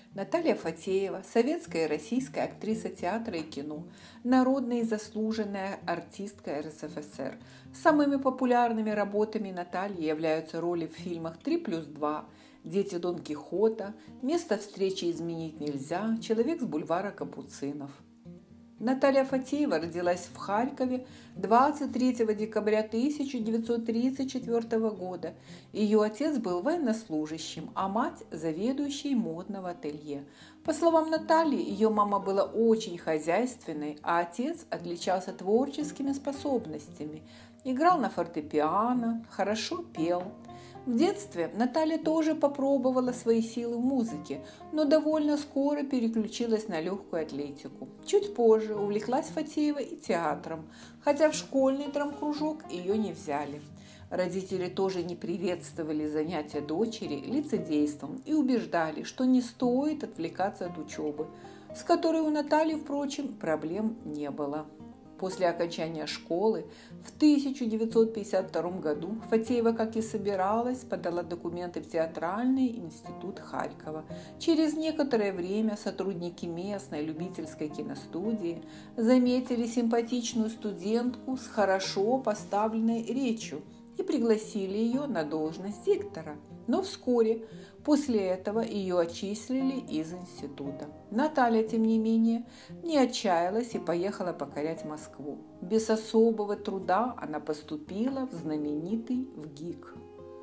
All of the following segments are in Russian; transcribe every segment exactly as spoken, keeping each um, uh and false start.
Наталья Фатеева – советская и российская актриса театра и кино, народная и заслуженная артистка эр эс эф эс эр. Самыми популярными работами Натальи являются роли в фильмах «Три плюс два», «Дети Дон Кихота», «Место встречи изменить нельзя», «Человек с бульвара Капуцинов». Наталья Фатеева родилась в Харькове двадцать третьего декабря тысяча девятьсот тридцать четвёртого года. Ее отец был военнослужащим, а мать – заведующей модного ателье. По словам Натальи, ее мама была очень хозяйственной, а отец отличался творческими способностями. Играл на фортепиано, хорошо пел. В детстве Наталья тоже попробовала свои силы в музыке, но довольно скоро переключилась на легкую атлетику. Чуть позже увлеклась Фатеева и театром, хотя в школьный драмкружок ее не взяли. Родители тоже не приветствовали занятия дочери лицедейством и убеждали, что не стоит отвлекаться от учебы, с которой у Натальи, впрочем, проблем не было. После окончания школы в тысяча девятьсот пятьдесят втором году Фатеева, как и собиралась, подала документы в Театральный институт Харькова. Через некоторое время сотрудники местной любительской киностудии заметили симпатичную студентку с хорошо поставленной речью и пригласили ее на должность диктора. Но вскоре после этого ее отчислили из института. Наталья, тем не менее, не отчаялась и поехала покорять Москву. Без особого труда она поступила в знаменитый ВГИК.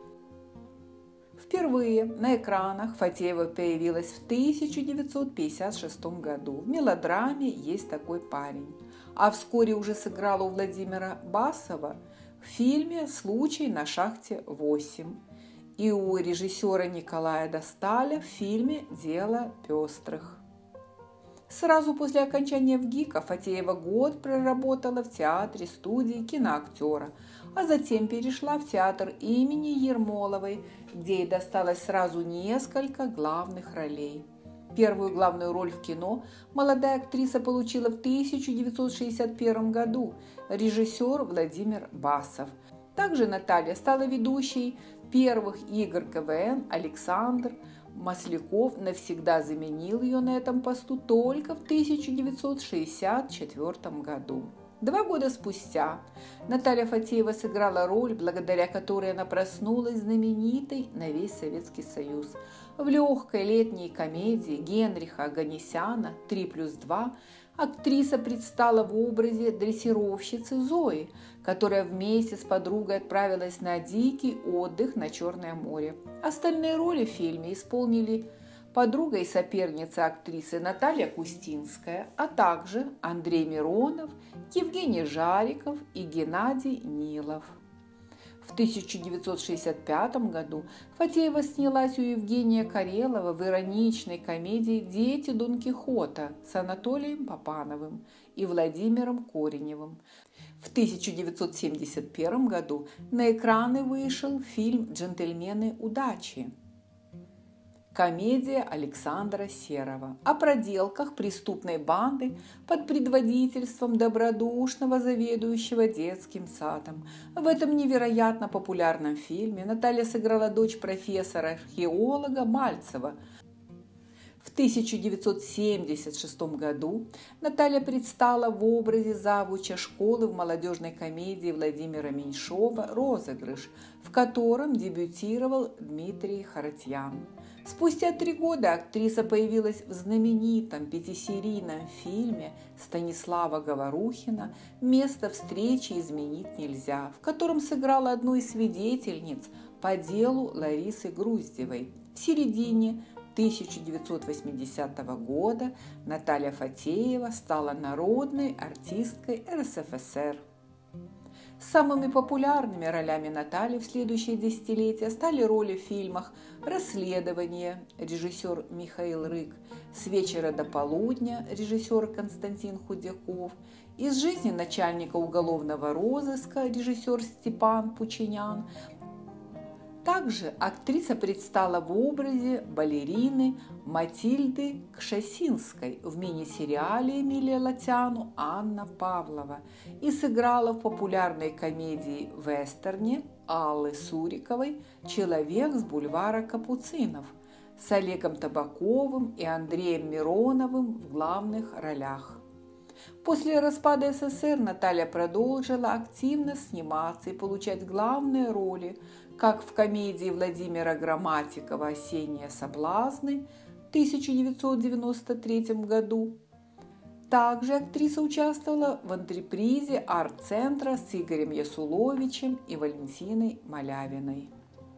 Впервые на экранах Фатеева появилась в тысяча девятьсот пятьдесят шестом году в мелодраме «Есть такой парень», а вскоре уже сыграла у Владимира Басова в фильме «Случай на шахте восемь» и у режиссера Николая Досталя в фильме «Дело пестрых». Сразу после окончания ВГИКа Фатеева год проработала в театре студии киноактера, а затем перешла в театр имени Ермоловой, где ей досталось сразу несколько главных ролей. Первую главную роль в кино молодая актриса получила в тысяча девятьсот шестьдесят первом году, режиссер Владимир Басов. Также Наталья стала ведущей первых игр ка вэ эн. Александр Масляков навсегда заменил ее на этом посту только в тысяча девятьсот шестьдесят четвёртом году. Два года спустя Наталья Фатеева сыграла роль, благодаря которой она проснулась знаменитой на весь Советский Союз. В легкой летней комедии Генриха Оганесяна «Три плюс два» актриса предстала в образе дрессировщицы Зои, которая вместе с подругой отправилась на дикий отдых на Черное море. Остальные роли в фильме исполнили подруга и соперница актрисы Наталья Кустинская, а также Андрей Миронов, Евгений Жариков и Геннадий Нилов. В тысяча девятьсот шестьдесят пятом году Фатеева снялась у Евгения Карелова в ироничной комедии «Дети Дон Кихота» с Анатолием Папановым и Владимиром Кореневым. В тысяча девятьсот семьдесят первом году на экраны вышел фильм «Джентльмены удачи». Комедия Александра Серова о проделках преступной банды под предводительством добродушного заведующего детским садом. В этом невероятно популярном фильме Наталья сыграла дочь профессора-археолога Мальцева. В тысяча девятьсот семьдесят шестом году Наталья предстала в образе завуча школы в молодежной комедии Владимира Меньшова «Розыгрыш», в котором дебютировал Дмитрий Харатьян. Спустя три года актриса появилась в знаменитом пятисерийном фильме Станислава Говорухина «Место встречи изменить нельзя», в котором сыграла одну из свидетельниц по делу Ларисы Груздевой. В середине тысяча девятьсот восьмидесятого года Наталья Фатеева стала народной артисткой эр эс эф эс эр. Самыми популярными ролями Натальи в следующие десятилетия стали роли в фильмах «Расследование» режиссер Михаил Рык, «С вечера до полудня» режиссер Константин Худяков, «Из жизни начальника уголовного розыска» режиссер Степан Пучинян. Также актриса предстала в образе балерины Матильды Кшесинской в мини-сериале Эмилия Латяну «Анна Павлова» и сыграла в популярной комедии-вестерне Аллы Суриковой «Человек с бульвара Капуцинов». с Олегом Табаковым и Андреем Мироновым в главных ролях. После распада СССР Наталья продолжила активно сниматься и получать главные роли, как в комедии Владимира Грамматикова «Осенние соблазны» в тысяча девятьсот девяносто третьем году. Также актриса участвовала в антрепризе арт-центра с Игорем Ясуловичем и Валентиной Малявиной.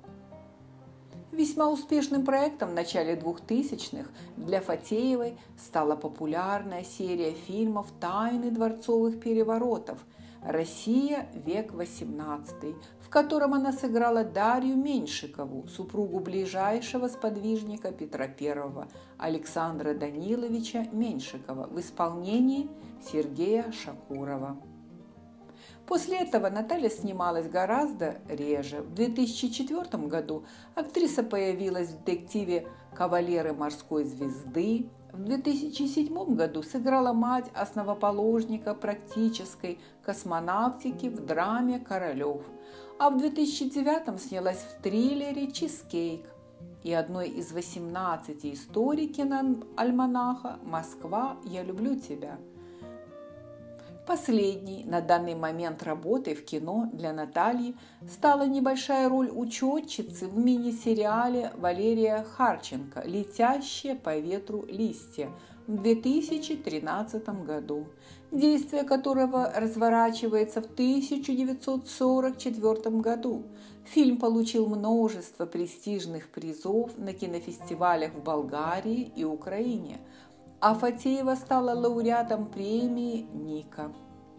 Весьма успешным проектом в начале двухтысячных для Фатеевой стала популярная серия фильмов «Тайны дворцовых переворотов. Россия. Век восемнадцатый», в котором она сыграла Дарью Меньшикову, супругу ближайшего сподвижника Петра Первого Александра Даниловича Меньшикова в исполнении Сергея Шакурова. После этого Наталья снималась гораздо реже. В две тысячи четвёртом году актриса появилась в детективе «Кавалеры морской звезды». В две тысячи седьмом году сыграла мать основоположника практической космонавтики в драме «Королев». А в две тысячи девятом снялась в триллере «Чизкейк» и одной из восемнадцати историй киноальманаха «Москва, я люблю тебя». Последней на данный момент работой в кино для Натальи стала небольшая роль учетчицы в мини-сериале Валерия Харченко «Летящие по ветру листья» в две тысячи тринадцатом году, действие которого разворачивается в тысяча девятьсот сорок четвёртом году. Фильм получил множество престижных призов на кинофестивалях в Болгарии и Украине, а Фатеева стала лауреатом премии «Ника».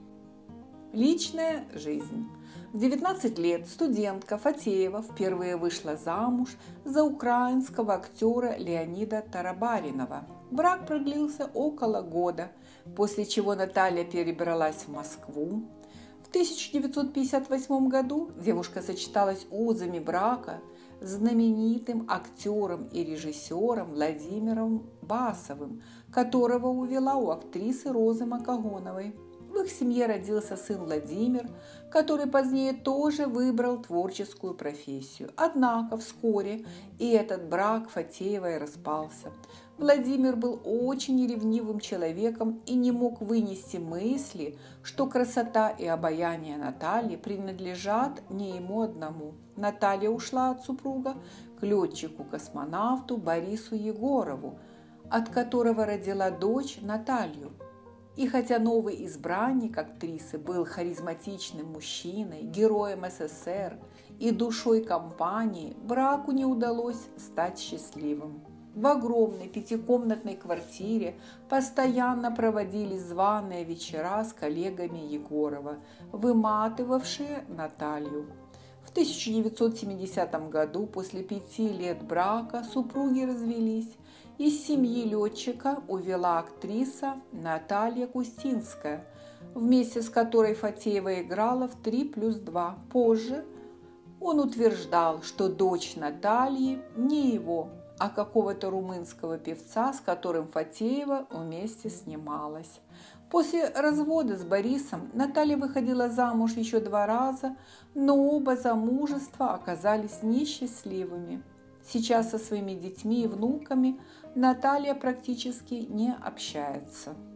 Личная жизнь. В девятнадцать лет студентка Фатеева впервые вышла замуж за украинского актера Леонида Тарабаринова. Брак продлился около года, после чего Наталья перебралась в Москву. В тысяча девятьсот пятьдесят восьмом году девушка сочеталась узами брака с знаменитым актером и режиссером Владимиром Басовым, которого увела у актрисы Розы Макогоновой. В их семье родился сын Владимир, который позднее тоже выбрал творческую профессию. Однако вскоре и этот брак Фатеевой распался. Владимир был очень ревнивым человеком и не мог вынести мысли, что красота и обаяние Натальи принадлежат не ему одному. Наталья ушла от супруга к летчику-космонавту Борису Егорову, от которого родила дочь Наталью. И хотя новый избранник актрисы был харизматичным мужчиной, героем СССР и душой компании, браку не удалось стать счастливым. В огромной пятикомнатной квартире постоянно проводились званые вечера с коллегами Егорова, выматывавшие Наталью. В тысяча девятьсот семидесятом году, после пяти лет брака, супруги развелись. Из семьи летчика увела актриса Наталья Кустинская, вместе с которой Фатеева играла в «три плюс два». Позже он утверждал, что дочь Натальи не его, а какого-то румынского певца, с которым Фатеева вместе снималась. После развода с Борисом Наталья выходила замуж еще два раза, но оба замужества оказались несчастливыми. Сейчас со своими детьми и внуками Наталья практически не общается.